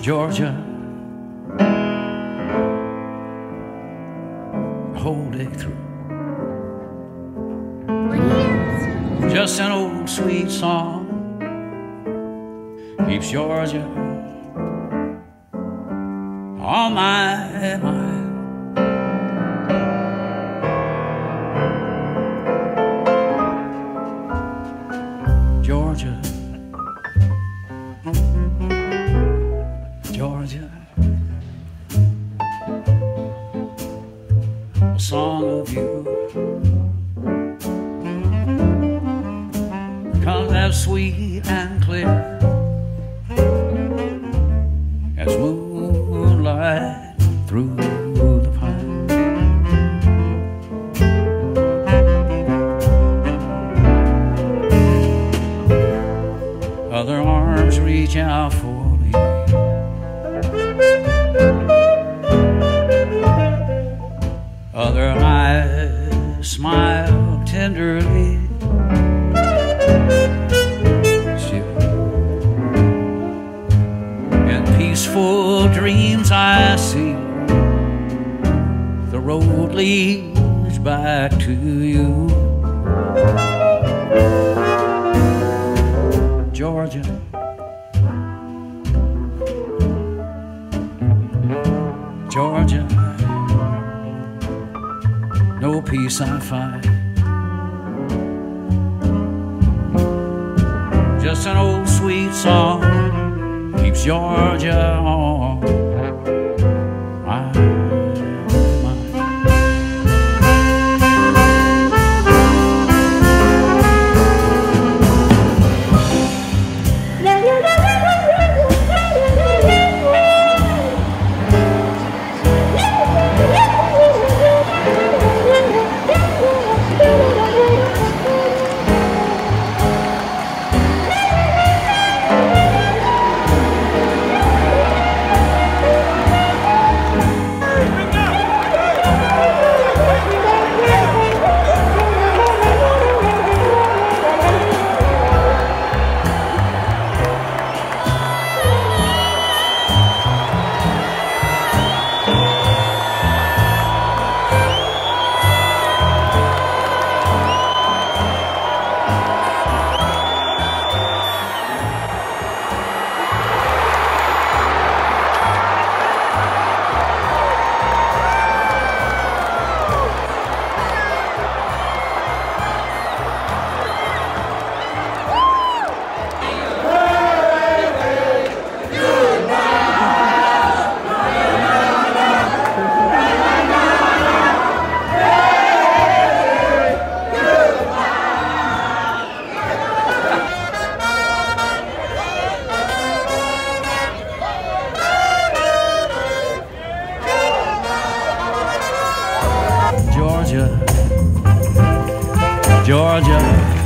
Georgia, whole day through. Just an old sweet song keeps Georgia on my mind. Georgia, Georgia, a song of you comes as sweet and clear as moonlight through the pine. Other arms reach out for me, other eyes smile tenderly. In peaceful dreams I see the road leads back to you. Georgia, Georgia, no peace I find, just an old sweet song keeps Georgia on my mind. Georgia, Georgia,